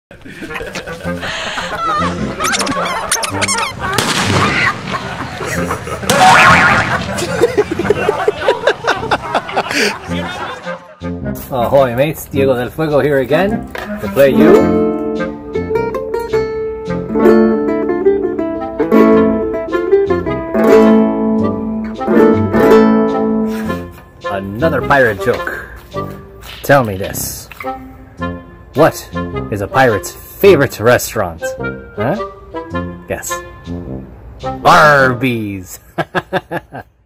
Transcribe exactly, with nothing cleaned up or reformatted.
Ahoy mates, Diego del Fuego here again to play you another pirate joke. Tell me this. What is a pirate's favorite restaurant? Huh? Guess. Arby's!